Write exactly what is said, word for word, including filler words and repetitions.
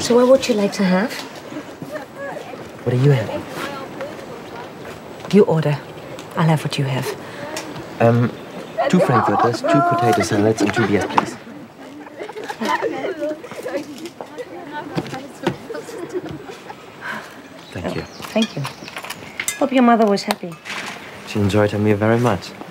So what would you like to have? What are you having? You order. I'll have what you have. Um, two frankfurters, two potato salads, and two beers, please. Thank you. Thank you. Hope your mother was happy. She enjoyed her meal very much.